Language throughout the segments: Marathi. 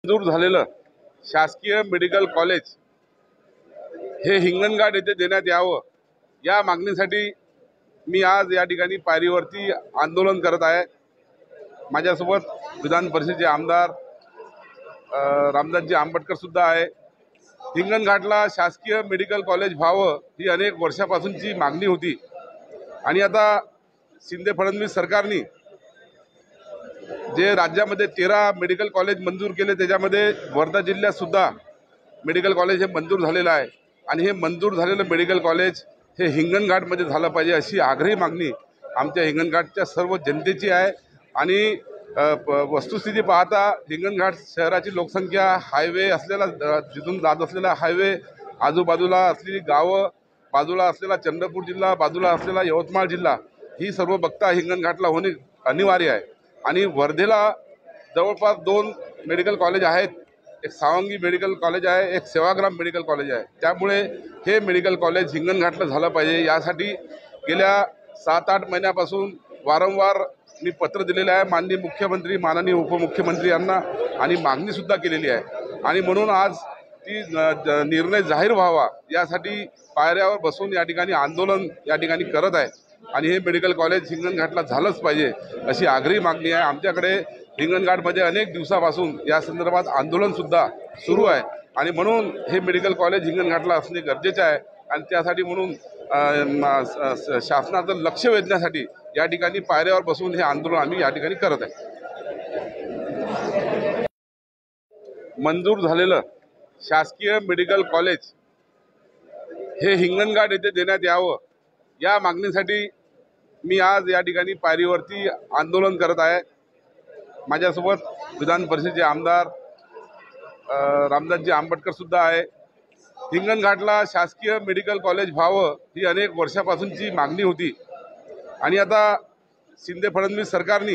मंजूर झालेलं शासकीय मेडिकल कॉलेज हे हिंगणघाट येथे देण्यात यावं या मागणीसाठी मी आज या ठिकाणी पायरीवरती आंदोलन करत आहे। माझ्यासोबत विधान परिषदेचे आमदार रामदासजी आंबटकर सुद्धा आहे। हिंगणघाटला शासकीय मेडिकल कॉलेज व्हावं ही अनेक वर्षापासूनची मागणी होती आणि आता शिंदे फडणवीस सरकारने जे राज्यामध्ये 13 मेडिकल कॉलेज मंजूर केले त्याच्यामध्ये वर्धा जिल्ह्यात सुद्धा मेडिकल कॉलेज हे मंजूर झालेलं आहे आणि हे मंजूर झालेलं मेडिकल कॉलेज हे हिंगणघाटमध्ये झालं पाहिजे अशी आग्रही मागणी आमच्या हिंगणघाटच्या सर्व जनतेची आहे। आणि वस्तुस्थिती पाहता हिंगणघाट शहराची लोकसंख्या हायवे असलेला जिथून जात असलेला हायवे आजूबाजूला असलेली गावं बाजूला असलेला चंद्रपूर जिल्हा बाजूला असलेला यवतमाळ जिल्हा ही सर्व बघता हिंगणघाटला होणे अनिवार्य आहे। आणि वर्धेला जवळपास 2 मेडिकल कॉलेज आहेत, एक सावंगी मेडिकल कॉलेज आहे, एक सेवाग्राम मेडिकल कॉलेज आहे। त्यामुळे हे मेडिकल कॉलेज हिंगणघाटला झालं पाहिजे यासाठी गेल्या 7-8 महिन्यापासून वारंवार मी पत्र दिलेलं आहे माननीय मुख्यमंत्री माननीय उपमुख्यमंत्री यांना आणि मागणीसुद्धा केलेली आहे। आणि म्हणून आज ती निर्णय जाहीर व्हावा यासाठी पायऱ्यावर बसून या ठिकाणी आंदोलन या ठिकाणी करत आहे आणि हे मेडिकल कॉलेज हिंगणघाटला झालंच पाहिजे अशी आग्रही मागणी आहे। आमच्याकडे हिंगणघाटमध्ये अनेक दिवसापासून या संदर्भात आंदोलनसुद्धा सुरू आहे आणि म्हणून हे मेडिकल कॉलेज हिंगणघाटला असणे गरजेचे आहे आणि त्यासाठी म्हणून शासनाचं लक्ष वेधण्यासाठी या ठिकाणी पायऱ्यावर बसून हे आंदोलन आम्ही या ठिकाणी करत आहे। मंजूर झालेलं शासकीय मेडिकल कॉलेज हे हिंगणघाट येथे देण्यात यावं या मागणीसाठी मी आज या ठिकाणी पायरीवरती आंदोलन करत आहे। माझ्यासोबत विधान परिषदेचे आमदार रामदासजी आंबटकर सुद्धा आहे। हिंगणघाटला शासकीय मेडिकल कॉलेज व्हावं ही अनेक वर्षापासूनची मागणी होती आणि आता शिंदे फडणवीस सरकारने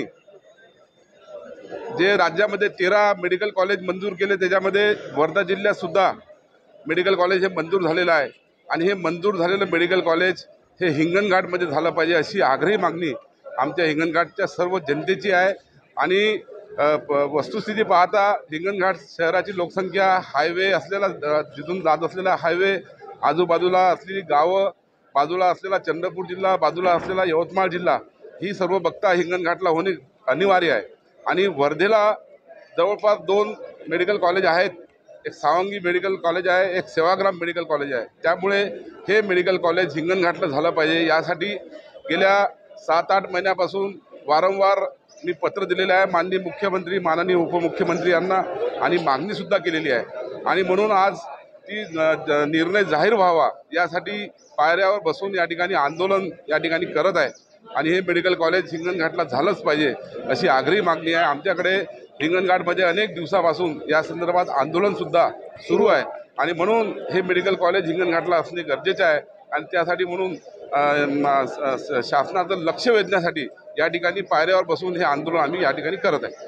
जे राज्यामध्ये 13 मेडिकल कॉलेज मंजूर केले त्याच्यामध्ये वर्धा जिल्ह्यात सुद्धा मेडिकल कॉलेज हे मंजूर झालेलं आहे आणि हे मंजूर झालेलं मेडिकल कॉलेज हे हिंगणघाटमध्ये झालं पाहिजे अशी आग्रही मागणी आमच्या हिंगणघाटच्या सर्व जनतेची आहे। आणि वस्तुस्थिती पाहता हिंगणघाट शहराची लोकसंख्या हायवे असलेला जिथून जात असलेला हायवे आजूबाजूला असलेली गावं बाजूला असलेला चंद्रपूर जिल्हा बाजूला असलेला यवतमाळ जिल्हा ही सर्व बघता हिंगणघाटला होणे अनिवार्य आहे। आणि वर्धेला जवळपास 2 मेडिकल कॉलेज आहेत, एक सावंगी मेडिकल कॉलेज आहे, एक सेवाग्राम मेडिकल कॉलेज आहे। त्यामुळे हे मेडिकल कॉलेज हिंगणघाटला झालं पाहिजे यासाठी गेल्या 7-8 महिन्यापासून वारंवार मी पत्र दिलेलं आहे माननीय मुख्यमंत्री माननीय उपमुख्यमंत्री यांना आणि मागणीसुद्धा केलेली आहे आणि म्हणून आज ती निर्णय जाहीर व्हावा यासाठी पायऱ्यावर बसून या ठिकाणी आंदोलन या ठिकाणी करत आहे आणि हे मेडिकल कॉलेज हिंगणघाटला झालंच पाहिजे अशी आग्रही मागणी आहे। आमच्याकडे हिंगणघाटमध्ये अनेक दिवसापासून या संदर्भात आंदोलनसुद्धा सुरू आहे आणि म्हणून हे मेडिकल कॉलेज हिंगणघाटला असणे गरजेचे आहे आणि त्यासाठी म्हणून शासनाचं लक्ष वेधण्यासाठी या ठिकाणी पायऱ्यावर बसून हे आंदोलन आम्ही या ठिकाणी करत आहे।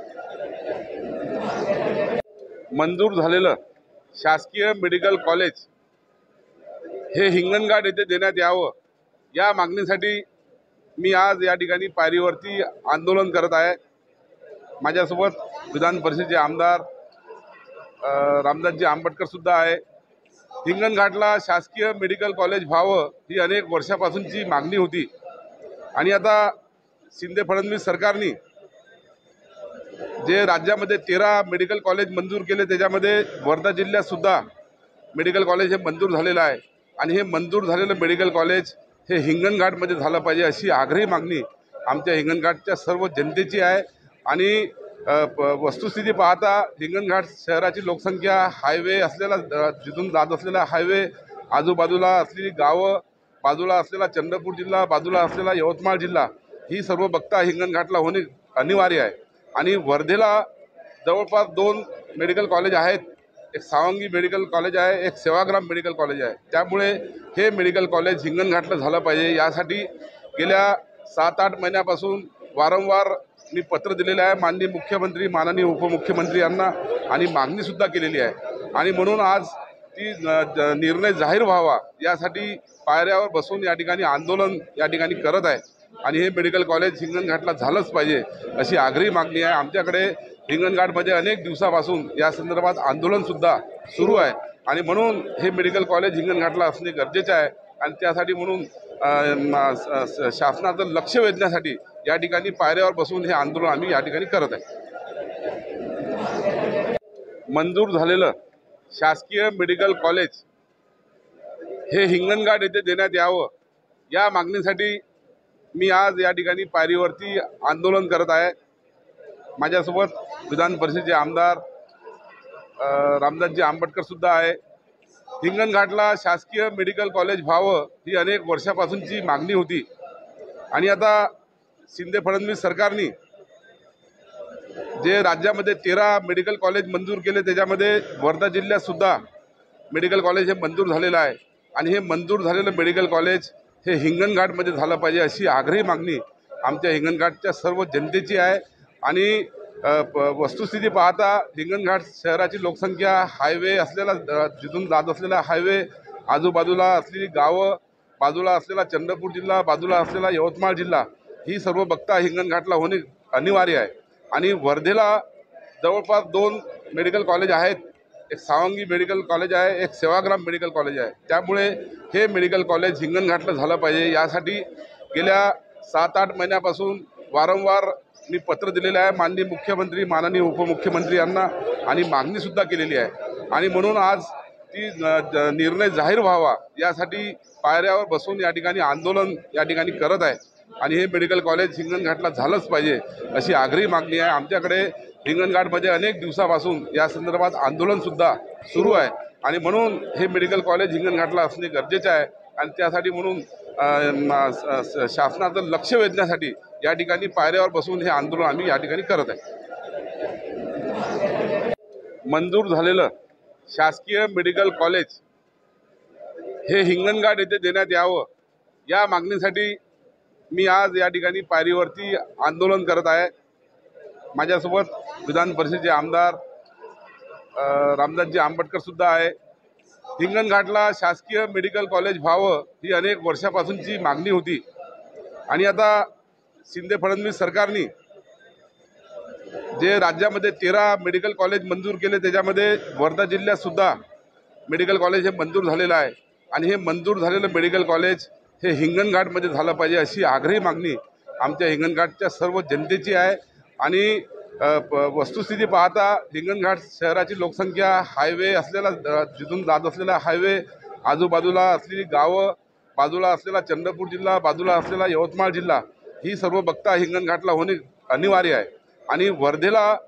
मंजूर झालेलं शासकीय मेडिकल कॉलेज हे हिंगणघाट येथे देण्यात यावं या मागणीसाठी मी आज या ठिकाणी पायरीवरती आंदोलन करत आहे। माझ्यासोबत विधान परिषदेचे आमदार रामदासजी आंबटकर सुद्धा आहे। हिंगणघाटला शासकीय मेडिकल कॉलेज व्हावं ही अनेक वर्षापासूनची मागणी होती आणि आता शिंदे फडणवीस सरकारने जे राज्यामध्ये 13 मेडिकल कॉलेज मंजूर केले त्याच्यामध्ये वर्धा जिल्ह्यात सुद्धा मेडिकल कॉलेज हे मंजूर झालेलं आहे आणि हे मंजूर झालेलं मेडिकल कॉलेज हे हिंगणघाटमध्ये झालं पाहिजे अशी आग्रही मागणी आमच्या हिंगणघाटच्या सर्व जनतेची आहे। आणि वस्तुस्थिती पाहता हिंगणघाट शहराची लोकसंख्या हायवे असलेला जिथून जात असलेला हायवे आजूबाजूला असलेली गावं बाजूला असलेला चंद्रपूर जिल्हा बाजूला असलेला यवतमाळ जिल्हा ही सर्व बघता हिंगणघाटला होणे अनिवार्य आहे। आणि वर्धेला जवळपास 2 मेडिकल कॉलेज आहेत, एक सावंगी मेडिकल कॉलेज आहे, एक सेवाग्राम मेडिकल कॉलेज आहे। त्यामुळे हे मेडिकल कॉलेज हिंगणघाटला झालं पाहिजे यासाठी गेल्या 7-8 महिन्यापासून वारंवार मी पत्र दिलेलं आहे माननीय मुख्यमंत्री माननीय उपमुख्यमंत्री यांना आणि मागणीसुद्धा केलेली आहे आणि म्हणून आज ती निर्णय जाहीर व्हावा यासाठी पायऱ्यावर बसून या ठिकाणी आंदोलन या ठिकाणी करत आहे आणि हे मेडिकल कॉलेज हिंगणघाटला झालंच पाहिजे अशी आग्रही मागणी आहे। आमच्याकडे हिंगणघाटमध्ये अनेक दिवसापासून या संदर्भात आंदोलनसुद्धा सुरू आहे आणि म्हणून हे मेडिकल कॉलेज हिंगणघाटला असणे गरजेचे आहे आणि त्यासाठी म्हणून शासनाचं लक्ष वेधण्यासाठी या ठिकाणी पायऱ्यावर बसून हे आंदोलन आम्ही या ठिकाणी करत आहे। मंजूर झालेलं शासकीय मेडिकल कॉलेज हे हिंगणघाट येथे देण्यात यावं या मागणीसाठी मी आज या ठिकाणी पायरीवरती आंदोलन करत आहे। माझ्यासोबत विधान परिषदेचे आमदार रामदासजी आंबटकर सुद्धा आहे। हिंगणघाटला शासकीय मेडिकल कॉलेज व्हावं ही अनेक वर्षापासूनची मागणी होती आणि आता शिंदे फडणवीस सरकारने जे राज्यामध्ये 13 मेडिकल कॉलेज मंजूर केले त्याच्यामध्ये वर्धा जिल्ह्यात सुद्धा मेडिकल कॉलेज हे मंजूर झालेलं आहे आणि हे मंजूर झालेलं मेडिकल कॉलेज हे हिंगणघाटमध्ये झालं पाहिजे अशी आग्रही मागणी आमच्या हिंगणघाटच्या सर्व जनतेची आहे। आणि वस्तुस्थिती पाहता हिंगणघाट शहराची लोकसंख्या हायवे असलेला जिथून जात असलेला हायवे आजूबाजूला असलेली गावं बाजूला असलेला चंद्रपूर जिल्हा बाजूला असलेला यवतमाळ जिल्हा ही सर्व बघता हिंगणघाटला होणे अनिवार्य आहे आणि वर्धेला जवळपास 2 मेडिकल कॉलेज आहेत। एक सावंगी मेडिकल कॉलेज आहे, एक सेवाग्राम मेडिकल कॉलेज आहे। त्यामुळे हे मेडिकल कॉलेज हिंगणघाटला झालं पाहिजे यासाठी गेल्या 7-8 महिन्यापासून वारंवार मी पत्र दिलेलं आहे माननीय मुख्यमंत्री माननीय उपमुख्यमंत्री यांना आणि मागणीसुद्धा केलेली आहे आणि म्हणून आज ती निर्णय जाहीर व्हावा यासाठी पायऱ्यावर बसून या ठिकाणी आंदोलन या ठिकाणी करत आहे आणि हे मेडिकल कॉलेज हिंगणघाटला झालंच पाहिजे अशी आग्रही मागणी आहे। आमच्याकडे हिंगणघाटमध्ये अनेक दिवसापासून या संदर्भात आंदोलनसुद्धा सुरू आहे आणि म्हणून हे मेडिकल कॉलेज हिंगणघाटला असणे गरजेचे आहे आणि त्यासाठी म्हणून शासनाचं लक्ष वेधण्यासाठी या ठिकाणी पायऱ्यावर बसून हे आंदोलन आम्ही या ठिकाणी करत आहे। मंजूर झालेलं शासकीय मेडिकल कॉलेज हे हिंगणघाट येथे देण्यात यावं या मागणीसाठी मी आज या ठिकाणी पायरीवरती आंदोलन करत आहे। माझ्यासोबत विधान परिषदेचे आमदार रामदासजी आंबटकर सुद्धा आहे। हिंगणघाटला शासकीय मेडिकल कॉलेज व्हावं ही अनेक वर्षापासूनची मागणी होती आणि आता शिंदे फडणवीस सरकारने जे राज्यामध्ये 13 मेडिकल कॉलेज मंजूर केले त्याच्यामध्ये वर्धा जिल्ह्यात सुद्धा मेडिकल कॉलेज हे मंजूर झालेलं आहे आणि हे मंजूर झालेलं मेडिकल कॉलेज हे हिंगणघाटमध्ये झालं पाहिजे अशी आग्रही मागणी आमच्या हिंगणघाटच्या सर्व जनतेची आहे। आणि वस्तुस्थिती पाहता हिंगणघाट शहराची लोकसंख्या हायवे असलेला जिथून जात असलेला हायवे आजूबाजूला असलेली गावं बाजूला असलेला चंद्रपूर जिल्हा बाजूला असलेला यवतमाळ जिल्हा ही सर्व बघता हिंगणघाटला होणे अनिवार्य आहे आणि वर्धेला